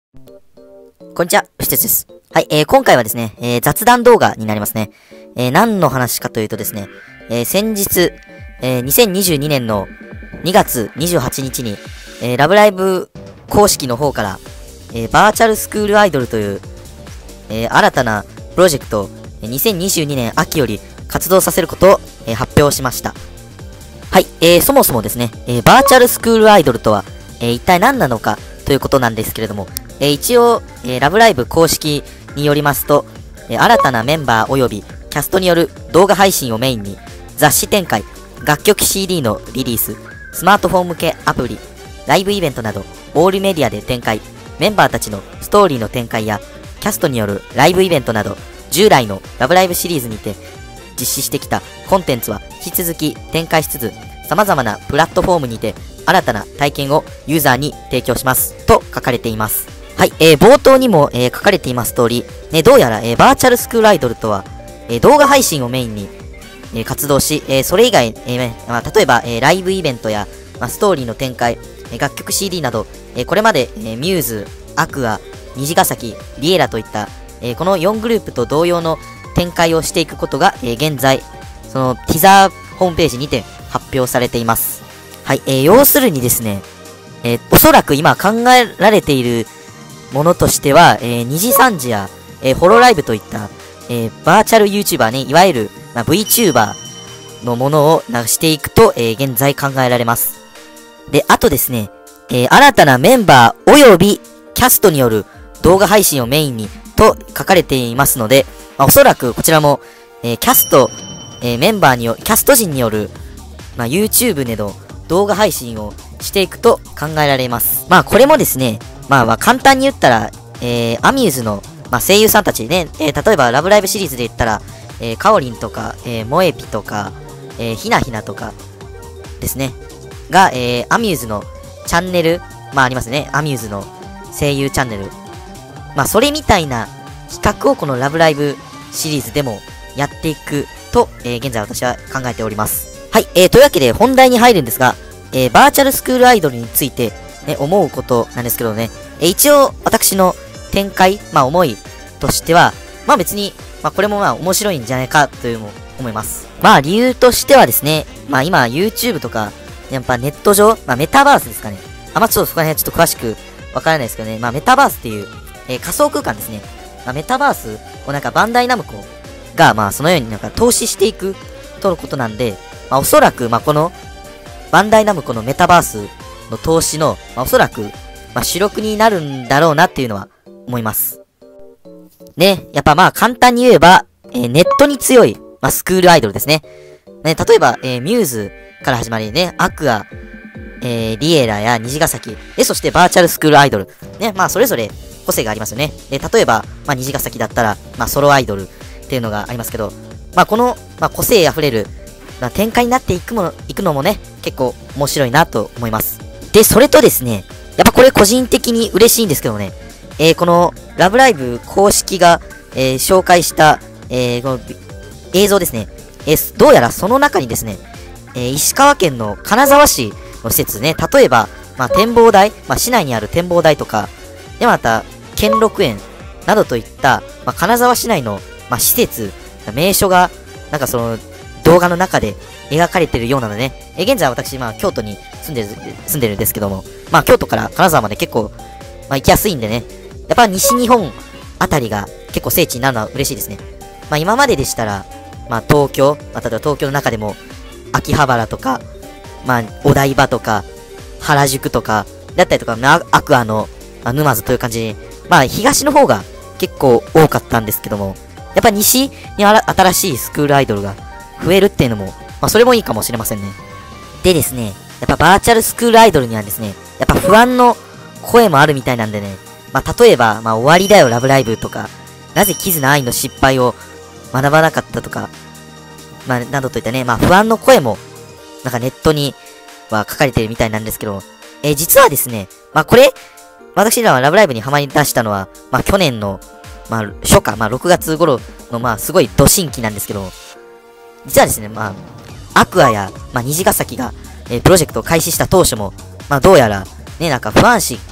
こんにちは、ふしつつです。はい、今回はですね、雑談動画になりますね。何の話かというとですね、先日、2022年の2月28日に、ラブライブ公式の方から、バーチャルスクールアイドルという、新たなプロジェクトを2022年秋より活動させることを、発表しました。はい、そもそもですね、バーチャルスクールアイドルとは、一体何なのかということなんですけれども、一応、ラブライブ公式によりますと、新たなメンバー及びキャストによる動画配信をメインに、雑誌展開、楽曲 CD のリリース、スマートフォン向けアプリ、ライブイベントなど、オールメディアで展開、メンバーたちのストーリーの展開や、キャストによるライブイベントなど、従来のラブライブシリーズにて実施してきたコンテンツは引き続き展開しつつ、様々なプラットフォームにて新たな体験をユーザーに提供しますと書かれています。はい、冒頭にも、書かれています通り、ね、どうやら、バーチャルスクールアイドルとは、動画配信をメインに、活動し、それ以外、例えば、ライブイベントや、ストーリーの展開、楽曲 CD など、これまで、ミューズ、アクア、虹ヶ崎、リエラといった、この4グループと同様の展開をしていくことが、現在、そのティザーホームページにて発表されています。はい、要するにですね、おそらく今考えられているものとしては、2時3時や、ホロライブといった、バーチャル YouTuber ね、いわゆる、VTuber のものをしていくと、現在考えられます。で、あとですね、新たなメンバー及びキャストによる動画配信をメインにと書かれていますので、おそらくこちらも、キャスト、メンバーによる、キャスト陣による、YouTube での動画配信をしていくと考えられます。これもですね、簡単に言ったら、アミューズの、声優さんたちね、例えばラブライブシリーズで言ったら、カオリンとか、モエピとか、ひなひなとかですね、が、アミューズのチャンネル、ありますね、アミューズの声優チャンネル。それみたいな企画をこのラブライブシリーズでもやっていくと、現在私は考えております。はい、というわけで本題に入るんですが、バーチャルスクールアイドルについて、ね、思うことなんですけどね、一応私の展開、思いとしては、別に、これも面白いんじゃないかというのも思います。理由としてはですね、今 YouTube とか、やっぱネット上、メタバースですかね。ちょっとそこら辺はちょっと詳しくわからないですけどね、メタバースっていう、仮想空間ですね。メタバースをバンダイナムコが、そのように投資していくとのことなんで、おそらく、この、バンダイナムコのメタバースの投資の、おそらく、主力になるんだろうなっていうのは思います。ね、やっぱ簡単に言えば、ネットに強い、スクールアイドルですね。ね、例えば、ミューズから始まりね、アクア、リエラや虹ヶ崎、そしてバーチャルスクールアイドル。ね、それぞれ個性がありますよね。例えば、虹ヶ崎だったら、ソロアイドルっていうのがありますけど、この、個性あふれる、展開になっていくのもね、結構面白いなと思います。で、それとですね、やっぱこれ個人的に嬉しいんですけどね、この、ラブライブ公式が、紹介した、この映像ですね、どうやらその中にですね、石川県の金沢市の施設ね、例えば、展望台、市内にある展望台とか、で、また、兼六園などといった、金沢市内の、施設、名所が、その、動画の中で描かれているようなのでね、現在私、京都に住んでるんですけども、京都から金沢まで結構、行きやすいんでね、やっぱ西日本あたりが結構聖地になるのは嬉しいですね。今まででしたら、東京、例えば東京の中でも、秋葉原とか、お台場とか、原宿とか、だったりとか、アクアの、沼津という感じに、東の方が結構多かったんですけども、やっぱ西に新しいスクールアイドルが増えるっていうのも、それもいいかもしれませんね。でですね、やっぱバーチャルスクールアイドルにはですね、やっぱ不安の声もあるみたいなんでね、例えば、終わりだよラブライブとか、なぜキズナ愛の失敗を学ばなかったとか、などといったね、不安の声も、ネットには書かれているみたいなんですけど、実はですね、これ、私らはラブライブにハマり出したのは、去年の、初夏、6月頃の、すごいド新規なんですけど、実はですね、アクアや、虹ヶ崎が、プロジェクトを開始した当初も、どうやら、ね、不安視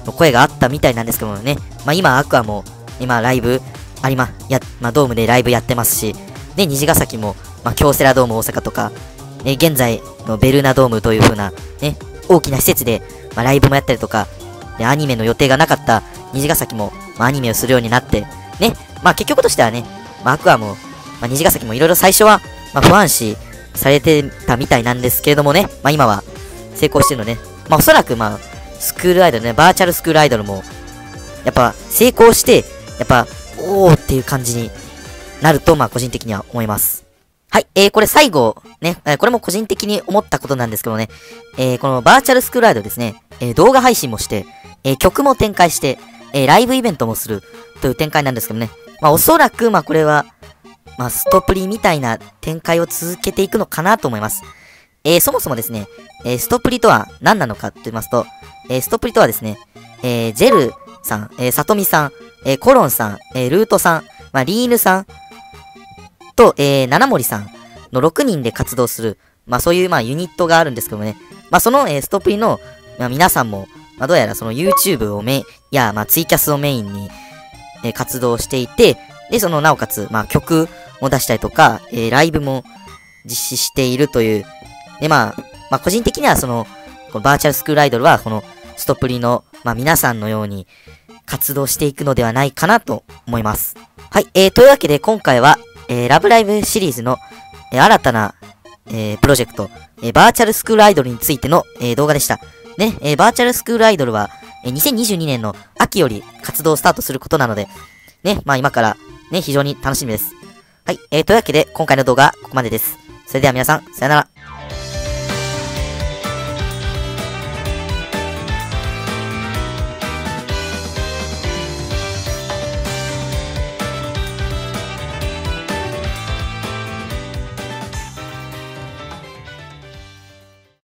の声があったみたいなんですけどもね。まあ今、アクアも、今、ライブ、ドームでライブやってますし、ね、虹ヶ崎も、まあ京セラドーム大阪とか、ね、現在のベルーナドームという風な、ね、大きな施設で、まあライブもやったりとか、で、アニメの予定がなかった虹ヶ崎も、まあアニメをするようになって、ね、まあ結局としてはね、まあアクアも、まあ虹ヶ崎もいろいろ最初は、まあ不安視されてたみたいなんですけれどもね、まあ今は成功してるのね、まあおそらくまあ、スクールアイドルね、バーチャルスクールアイドルも、やっぱ成功して、やっぱ、おーっていう感じになると、まあ個人的には思います。はい、これ最後、ね、これも個人的に思ったことなんですけどね、このバーチャルスクールアイドルですね、動画配信もして、曲も展開して、ライブイベントもするという展開なんですけどね、まあおそらく、まあこれは、まあストプリみたいな展開を続けていくのかなと思います。そもそもですね、ストプリとは何なのかと言いますと、ストプリとはですね、ジェルさん、さとみさん、コロンさん、ルートさん、まあ、リーヌさんと、七森さんの6人で活動する、まあそういうまあユニットがあるんですけどもね、まあその、ストプリの、まあ、皆さんも、まあどうやらその YouTube をまあツイキャスをメインに、活動していて、で、そのなおかつ、まあ曲も出したりとか、ライブも実施しているという、で、まあ個人的にはその、このバーチャルスクールアイドルは、このストプリの、まあ皆さんのように活動していくのではないかなと思います。はい、というわけで今回は、ラブライブシリーズの、新たな、プロジェクト、バーチャルスクールアイドルについての、動画でした。ね、バーチャルスクールアイドルは、2022年の秋より活動をスタートすることなので、ね、まあ今から、ね、非常に楽しみです。はい、というわけで今回の動画はここまでです。それでは皆さん、さよなら。